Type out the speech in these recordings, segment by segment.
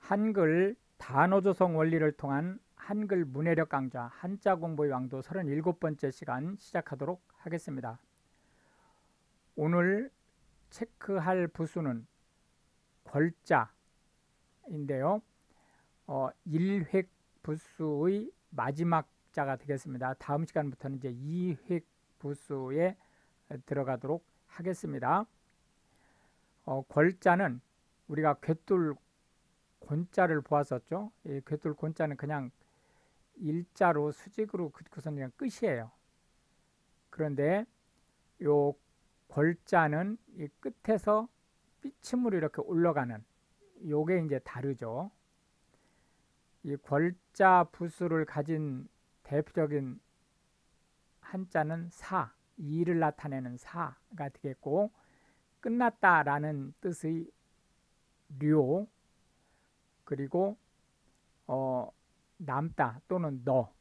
한글 단어 조성 원리를 통한 한글 문해력 강좌 한자 공부의 왕도 37번째 시간 시작하도록 하겠습니다. 오늘 체크할 부수는 궐자인데요. 1획 부수의 마지막 자가 되겠습니다. 다음 시간부터는 이제 2획 부수에 들어가도록 하겠습니다. 궐자는 우리가 괵돌 곤자를 보았었죠. 이 괵돌 곤자는 그냥 일자로 수직으로 긋고서는 그냥 끝이에요. 그런데 요 궐자는 이 끝에서 삐침으로 이렇게 올라가는 요게 이제 다르죠. 이 궐자 부수를 가진 대표적인 한자는 사, 이를 나타내는 사가 되겠고, 끝났다라는 뜻의 료, 그리고 남다 또는 너,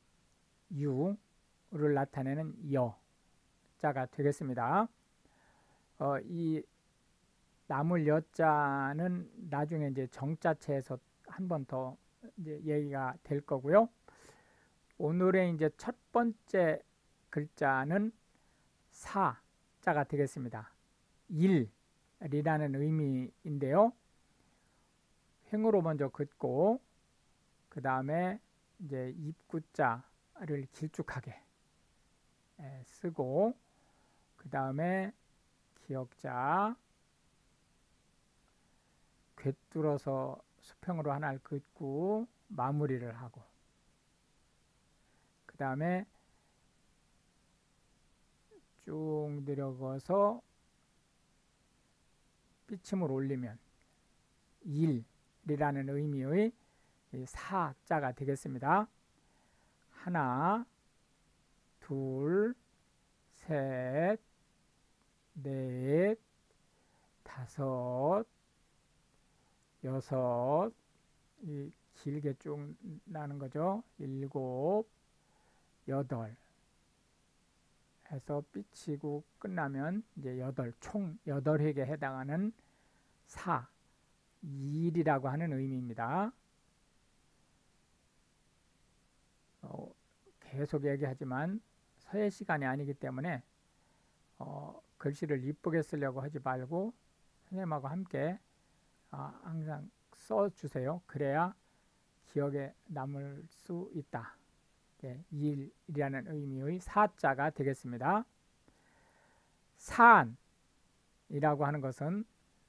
유를 나타내는 여자가 되겠습니다. 이 남을 여자는 나중에 이제 정자체에서 한 번 더 이제 얘기가 될 거고요. 오늘의 이제 첫 번째 글자는 사자가 되겠습니다. 일이라는 의미인데요. 횡으로 먼저 긋고 그 다음에 이제 입구자를 길쭉하게 쓰고 그 다음에 기역자 꿰뚫어서 수평으로 하나를 긋고 마무리를 하고 그 다음에 쭉 내려가서 삐침을 올리면 일이라는 의미의 사자가 되겠습니다. 하나, 둘, 셋, 넷, 다섯, 여섯, 길게 쭉 나는 거죠. 일곱, 여덟 해서 삐치고 끝나면 이제 총 8획에 해당하는 사, 일이라고 하는 의미입니다. 계속 얘기하지만 서예 시간이 아니기 때문에 글씨를 이쁘게 쓰려고 하지 말고 선생님하고 함께 항상 써주세요. 그래야 기억에 남을 수 있다. 일이라는 의미의 사자가 되겠습니다. 사안이라고 하는 것은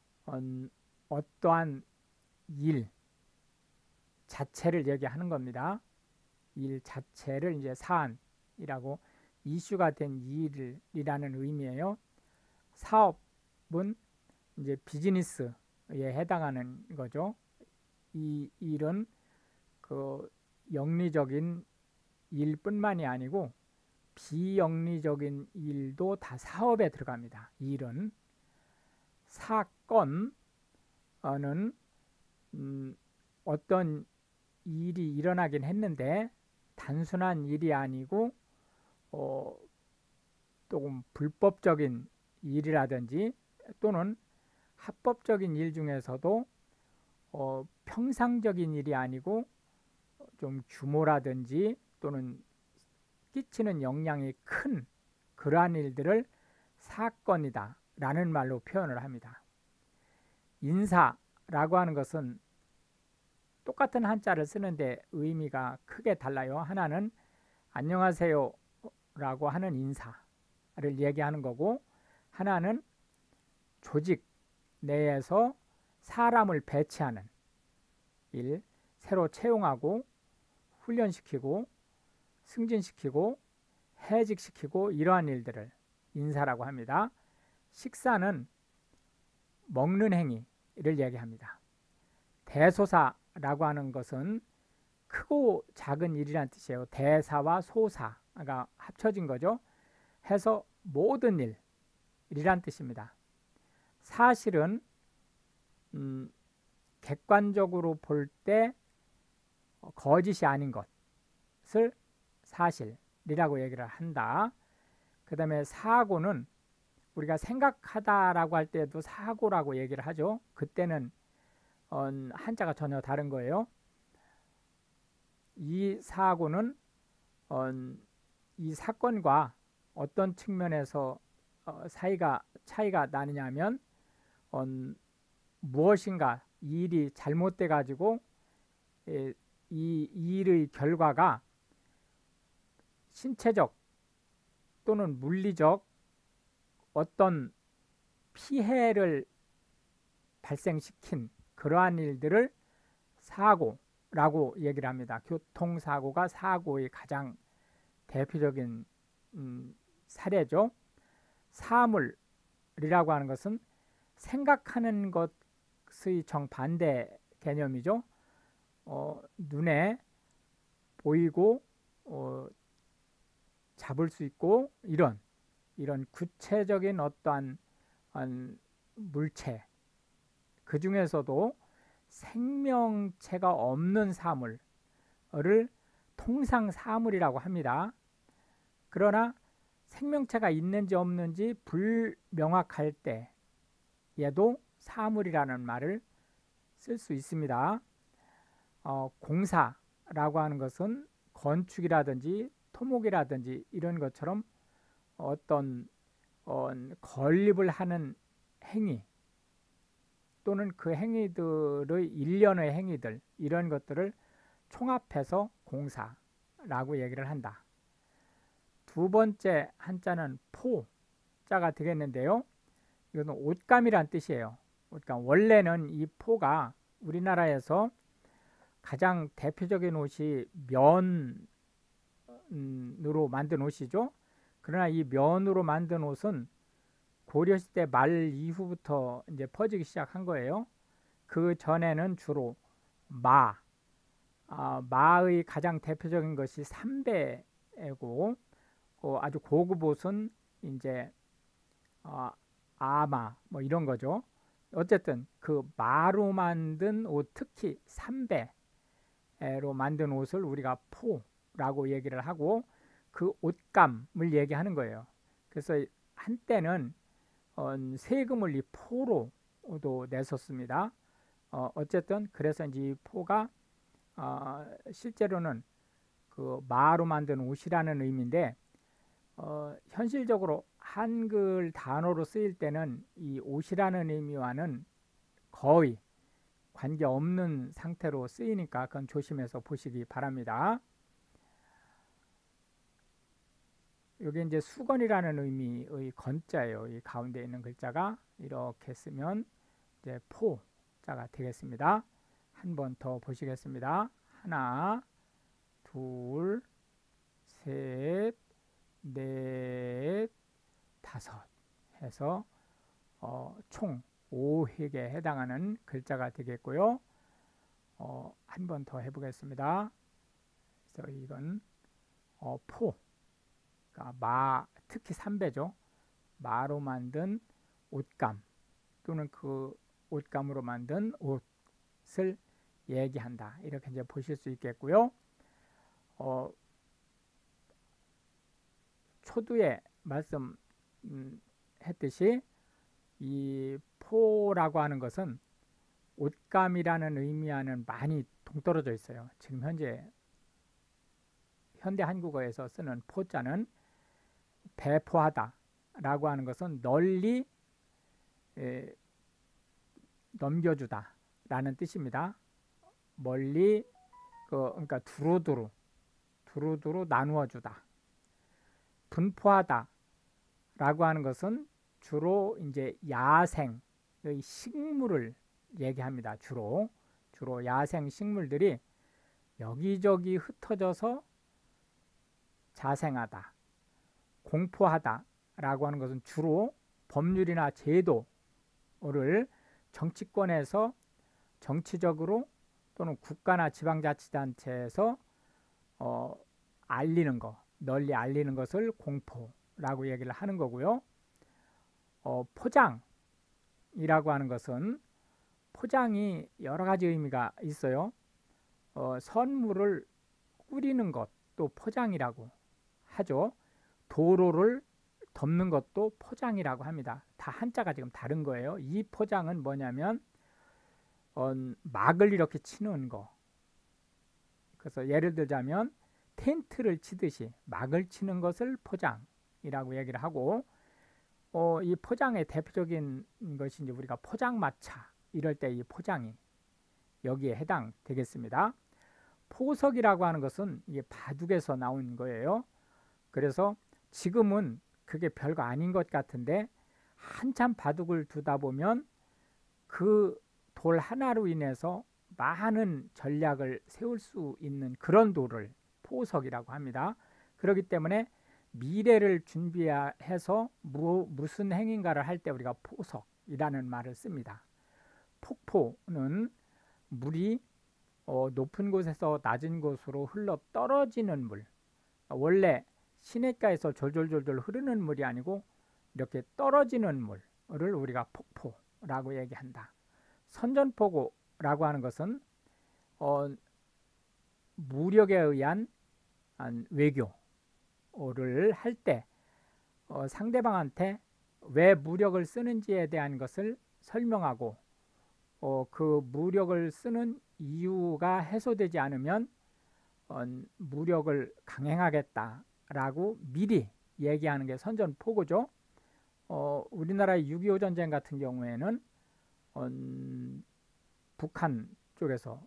어떠한 일 자체를 얘기하는 겁니다. 일 자체를 이제 사안이라고 이슈가 된 일이라는 의미예요. 사업은 이제 비즈니스에 해당하는 거죠. 이 일은 그 영리적인 일뿐만이 아니고 비영리적인 일도 다 사업에 들어갑니다. 일은 사건은 어떤 일이 일어나긴 했는데 단순한 일이 아니고 조금 불법적인 일이라든지 또는 합법적인 일 중에서도 평상적인 일이 아니고 좀 규모라든지 또는 끼치는 영향이 큰 그러한 일들을 사건이다 라는 말로 표현을 합니다. 인사라고 하는 것은 똑같은 한자를 쓰는데 의미가 크게 달라요. 하나는 안녕하세요 라고 하는 인사를 얘기하는 거고, 하나는 조직 내에서 사람을 배치하는 일, 새로 채용하고 훈련시키고 승진시키고 해직시키고 이러한 일들을 인사라고 합니다. 식사는 먹는 행위를 얘기합니다. 대소사라고 하는 것은 크고 작은 일이란 뜻이에요. 대사와 소사가 합쳐진 거죠. 해서 모든 일이란 뜻입니다. 사실은 객관적으로 볼 때 거짓이 아닌 것을 사실이라고 얘기를 한다. 그 다음에 사고는 우리가 생각하다라고 할 때도 사고라고 얘기를 하죠. 그때는 한자가 전혀 다른 거예요. 이 사고는 이 사건과 어떤 측면에서 차이가 나느냐 하면 무엇인가 이 일이 잘못돼 가지고 이 일의 결과가 신체적 또는 물리적 어떤 피해를 발생시킨 그러한 일들을 사고라고 얘기를 합니다. 교통사고가 사고의 가장 대표적인 사례죠. 사물이라고 하는 것은 생각하는 것의 정반대 개념이죠. 눈에 보이고 잡을 수 있고 이런 구체적인 어떠한 물체, 그 중에서도 생명체가 없는 사물을 통상 사물이라고 합니다. 그러나 생명체가 있는지 없는지 불명확할 때 얘도 사물이라는 말을 쓸 수 있습니다. 공사라고 하는 것은 건축이라든지 토목이라든지 이런 것처럼 어떤 건립을 하는 행위 또는 그 행위들의 일련의 행위들 이런 것들을 총합해서 공사라고 얘기를 한다. 두 번째 한자는 포자가 되겠는데요. 이것은 옷감이란 뜻이에요. 옷감. 원래는 이 포가 우리나라에서 가장 대표적인 옷이 면으로 만든 옷이죠. 그러나 이 면으로 만든 옷은 고려시대 말 이후부터 이제 퍼지기 시작한 거예요. 그 전에는 주로 마의 가장 대표적인 것이 삼배고, 아주 고급 옷은 이제 아마 뭐 이런 거죠. 어쨌든 그 마로 만든 옷, 특히 삼배로 만든 옷을 우리가 포라고 얘기를 하고 그 옷감을 얘기하는 거예요. 그래서 한때는 세금을 이 포로도 냈었습니다. 어쨌든 그래서 이제 이 포가 실제로는 그 마로 만든 옷이라는 의미인데 현실적으로 한글 단어로 쓰일 때는 이 옷이라는 의미와는 거의 관계없는 상태로 쓰이니까 그건 조심해서 보시기 바랍니다. 여기 이제 수건이라는 의미의 건자예요. 이 가운데 있는 글자가 이렇게 쓰면 이제 포자가 되겠습니다. 한 번 더 보시겠습니다. 하나, 둘, 셋, 넷, 다섯 해서 총 5획에 해당하는 글자가 되겠고요. 한 번 더 해보겠습니다. 그래서 이건 포, 그러니까 특히 삼배죠. 마로 만든 옷감 또는 그 옷감으로 만든 옷을 얘기한다. 이렇게 이제 보실 수 있겠고요. 초두에 말씀했듯이 이 포라고 하는 것은 옷감이라는 의미와는 많이 동떨어져 있어요. 지금 현대 한국어에서 쓰는 포자는 배포하다 라고 하는 것은 널리 넘겨주다 라는 뜻입니다. 멀리 그러니까 두루두루 나누어 주다. 분포하다 라고 하는 것은 주로 이제 야생의 식물을 얘기합니다. 주로 야생 식물들이 여기저기 흩어져서 자생하다. 공포하다 라고 하는 것은 주로 법률이나 제도를 정치권에서 정치적으로 또는 국가나 지방자치단체에서 알리는 것, 널리 알리는 것을 공포라고 얘기를 하는 거고요. 포장이라고 하는 것은 포장이 여러 가지 의미가 있어요. 선물을 꾸리는 것도 포장이라고 하죠. 도로를 덮는 것도 포장이라고 합니다. 다 한자가 지금 다른 거예요. 이 포장은 뭐냐면 막을 이렇게 치는 거. 그래서 예를 들자면 텐트를 치듯이 막을 치는 것을 포장이라고 얘기를 하고, 이 포장의 대표적인 것이 이제 우리가 포장마차 이럴 때 이 포장이 여기에 해당되겠습니다. 포석이라고 하는 것은 이게 바둑에서 나온 거예요. 그래서 지금은 그게 별거 아닌 것 같은데 한참 바둑을 두다 보면 그 돌 하나로 인해서 많은 전략을 세울 수 있는 그런 돌을 포석이라고 합니다. 그렇기 때문에 미래를 준비해서 무슨 행인가를 할 때 우리가 포석이라는 말을 씁니다. 폭포는 물이 높은 곳에서 낮은 곳으로 흘러 떨어지는 물, 원래 시냇가에서 졸졸졸졸 흐르는 물이 아니고 이렇게 떨어지는 물을 우리가 폭포라고 얘기한다. 선전포고라고 하는 것은 무력에 의한 외교를 할 때 상대방한테 왜 무력을 쓰는지에 대한 것을 설명하고 그 무력을 쓰는 이유가 해소되지 않으면 무력을 강행하겠다라고 미리 얘기하는 게 선전포고죠. 우리나라의 6.25 전쟁 같은 경우에는 북한 쪽에서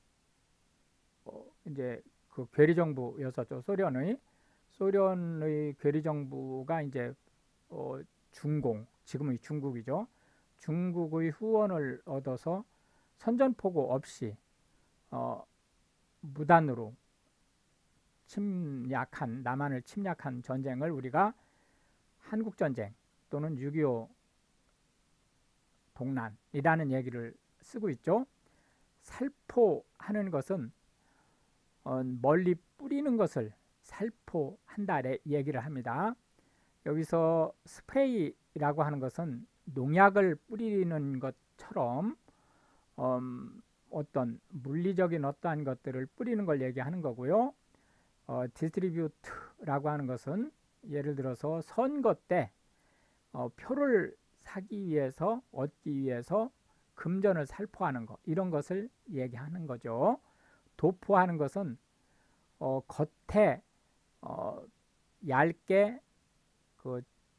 이제 그 괴리 정부였었죠. 소련의 괴리 정부가 이제 중공, 지금의 중국이죠. 중국의 후원을 얻어서 선전포고 없이 무단으로 남한을 침략한 전쟁을 우리가 한국전쟁 또는 6.25 동란이라는 얘기를 쓰고 있죠. 살포하는 것은 멀리 뿌리는 것을 살포한다 얘기를 합니다. 여기서 스프레이라고 하는 것은 농약을 뿌리는 것처럼 어떤 물리적인 어떠한 것들을 뿌리는 걸 얘기하는 거고요. 디스트리뷰트라고 하는 것은 예를 들어서 선거 때 표를 사기 위해서 얻기 위해서 금전을 살포하는 것, 이런 것을 얘기하는 거죠. 도포하는 것은 겉에 얇게 그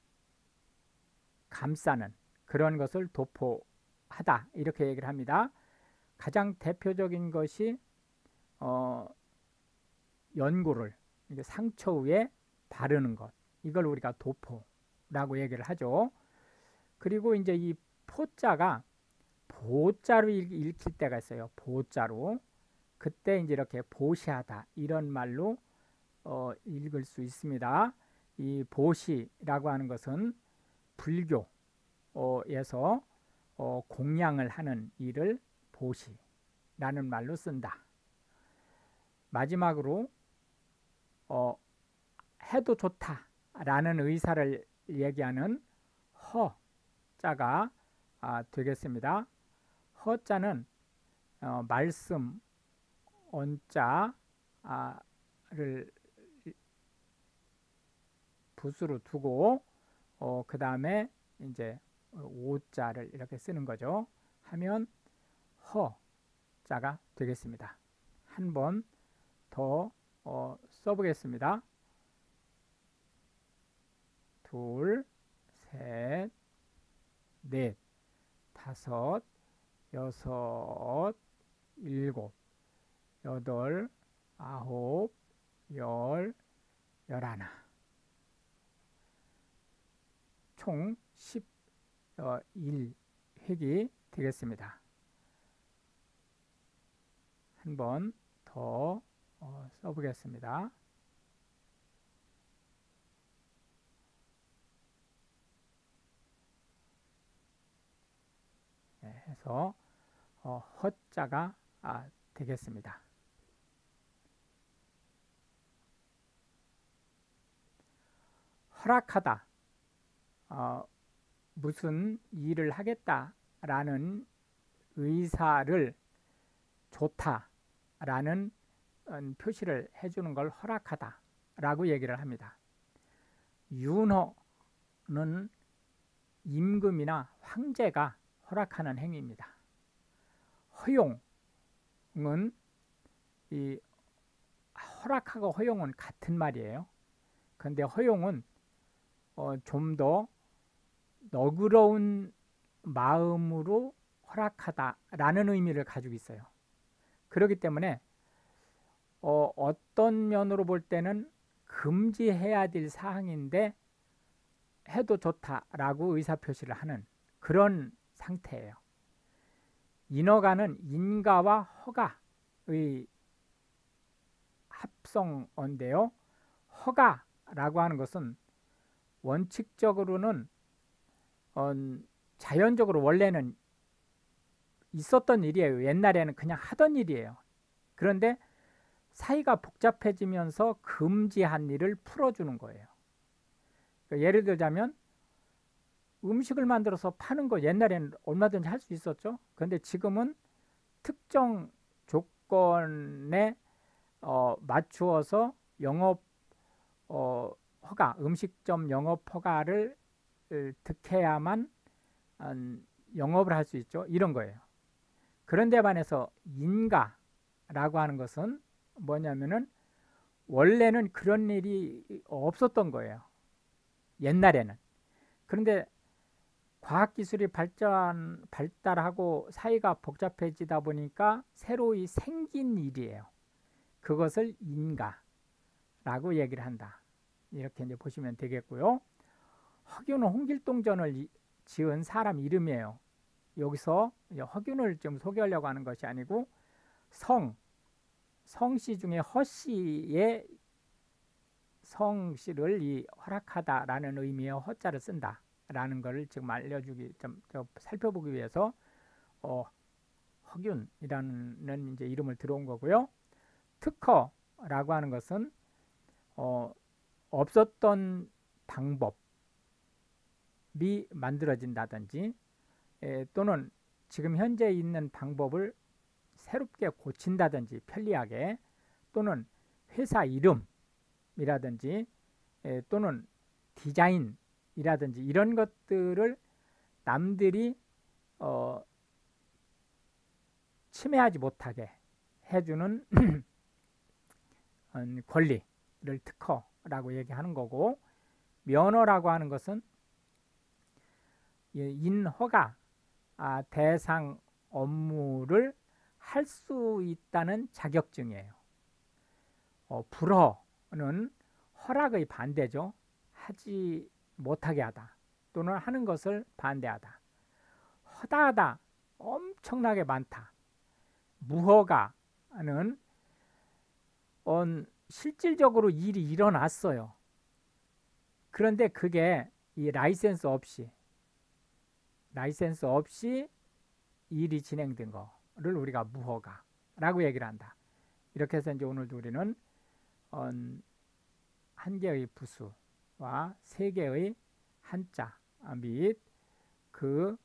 감싸는 그런 것을 도포하다 이렇게 얘기를 합니다. 가장 대표적인 것이 연고를 상처 위에 바르는 것, 이걸 우리가 도포라고 얘기를 하죠. 그리고 이제 이 포자가 보자로 읽힐 때가 있어요. 보자로. 그때 이제 이렇게 보시하다 이런 말로 읽을 수 있습니다. 이 보시라고 하는 것은 불교에서 공양을 하는 일을 보시라는 말로 쓴다. 마지막으로 해도 좋다라는 의사를 얘기하는 허자가 되겠습니다. 허자는 말씀 언자를 붓으로 두고 그 다음에 이제 오자를 이렇게 쓰는 거죠. 하면 허자가 되겠습니다. 한 번 더 써보겠습니다. 둘, 셋, 넷, 다섯, 여섯, 일곱, 여덟, 아홉, 열, 열하나. 총 11획이 되겠습니다. 한 번 더 써보겠습니다. 네, 해서 허자가 되겠습니다. 허락하다, 무슨 일을 하겠다라는 의사를 좋다라는 표시를 해주는 걸 허락하다 라고 얘기를 합니다. 윤허는 임금이나 황제가 허락하는 행위입니다. 허용은 이 허락하고 허용은 같은 말이에요. 그런데 허용은 좀 더 너그러운 마음으로 허락하다라는 의미를 가지고 있어요. 그렇기 때문에 어떤 면으로 볼 때는 금지해야 될 사항인데 해도 좋다라고 의사표시를 하는 그런 상태예요. 인허가는 인가와 허가의 합성어인데요. 허가라고 하는 것은 원칙적으로는 자연적으로 원래는 있었던 일이에요. 옛날에는 그냥 하던 일이에요. 그런데 사이가 복잡해지면서 금지한 일을 풀어주는 거예요. 그러니까 예를 들자면 음식을 만들어서 파는 거 옛날에는 얼마든지 할 수 있었죠. 그런데 지금은 특정 조건에 맞추어서 영업 허가, 음식점 영업 허가를 득해야만 영업을 할 수 있죠. 이런 거예요. 그런데 반해서 인가라고 하는 것은 뭐냐면은 원래는 그런 일이 없었던 거예요. 옛날에는. 그런데 과학기술이 발달하고 사회가 복잡해지다 보니까 새로이 생긴 일이에요. 그것을 인가라고 얘기를 한다. 이렇게 이제 보시면 되겠고요. 허균은 홍길동전을 지은 사람 이름이에요. 여기서 허균을 좀 소개하려고 하는 것이 아니고 성씨 중에 허씨의 성씨를 이 허락하다라는 의미의 허자를 쓴다라는 것을 지금 알려주기 좀 살펴보기 위해서 허균이라는 이제 이름을 들어온 거고요. 특허라고 하는 것은 없었던 방법이 만들어진다든지 또는 지금 현재 있는 방법을 새롭게 고친다든지 편리하게 또는 회사 이름이라든지 또는 디자인이라든지 이런 것들을 남들이 침해하지 못하게 해주는 권리를 특허라고 얘기하는 거고, 면허라고 하는 것은 인허가 대상 업무를 할 수 있다는 자격증이에요. 불허는 허락의 반대죠. 하지 못하게 하다 또는 하는 것을 반대하다. 허다하다 엄청나게 많다. 무허가는 실질적으로 일이 일어났어요. 그런데 그게 이 라이센스 없이 일이 진행된 거를 우리가 무허가라고 얘기를 한다. 이렇게 해서 이제 오늘도 우리는 한 개의 부수와 세 개의 한자 및 그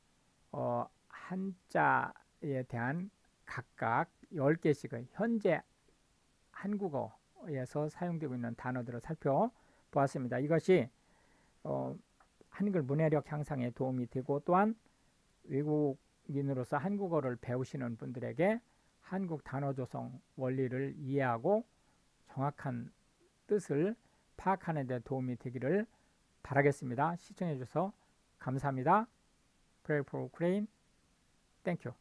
한자에 대한 각각 10개씩의 현재 한국어에서 사용되고 있는 단어들을 살펴보았습니다. 이것이 한글 문해력 향상에 도움이 되고 또한 외국인으로서 한국어를 배우시는 분들에게 한국 단어 조성 원리를 이해하고 정확한 뜻을 파악하는 데 도움이 되기를 바라겠습니다. 시청해 주셔서 감사합니다. Pray for Ukraine. Thank you.